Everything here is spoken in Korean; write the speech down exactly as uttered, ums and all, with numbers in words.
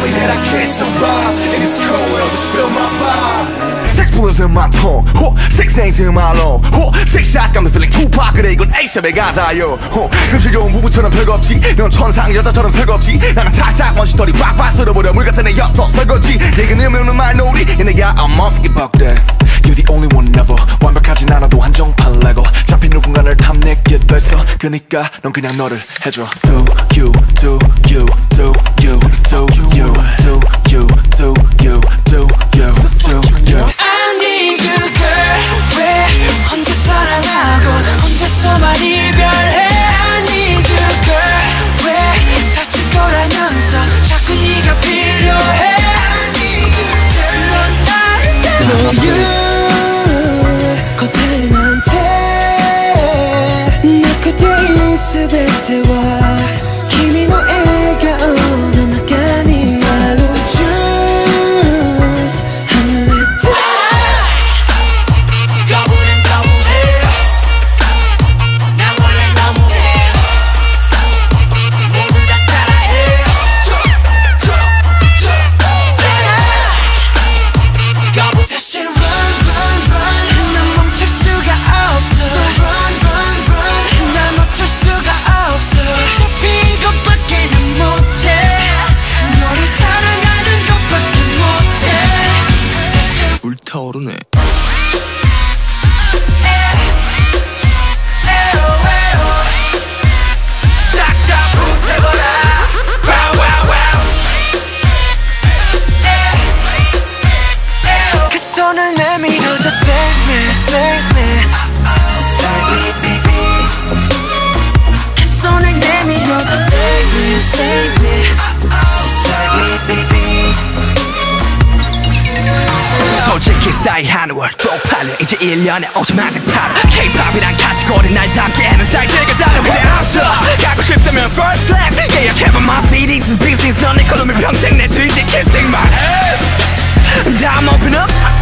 me that I can't survive in this cold world, just feel my vibe. Six bullets in my tongue, oh, six names in my lung, oh, six shots got me feeling Tupac. 그래 이건 에이셉의 가사요. oh, 금실 좋은 부부처럼 별겁지. 넌 천상 여자처럼 설겁지. 나는 탁탁 먼지털이 빡빡 쓸어버려 물 같은 애 엿서 설거지. 얘기는 없는 말놀이. 얘네가 I'm off, fuck that. You're the only one never. 완벽하진 않아도 한정판 레고. 잡힌 누군가를 탐내게 됐어. 그니까 넌 그냥 너를 해줘. Do you, do you, do you, do you, do you, do you, do you, do you. I need you girl. 왜 혼자 사랑하고 혼자서만 이별해. I need you girl. 왜 다칠 거라면서 자꾸 네가 필요해. I need you girl. 넌 나를 때려. For you 타오르네. 그 손을 내밀어줘. Save me, save me, save me, baby. 그 손을 내밀어줘. Save me, save me, save me, baby. 솔직히 싸이 한 월 쪽팔려. 이제 일 년에 오십만 장 팔아. K-팝이란 카테고리 날 담기에는 사이즈가 다른 왜 없어. 가고 싶다면 first class 예약해봐. My C Ds is business. 넌 내 걸음을 평생 내 뒤지 kissing my head. I'm open up.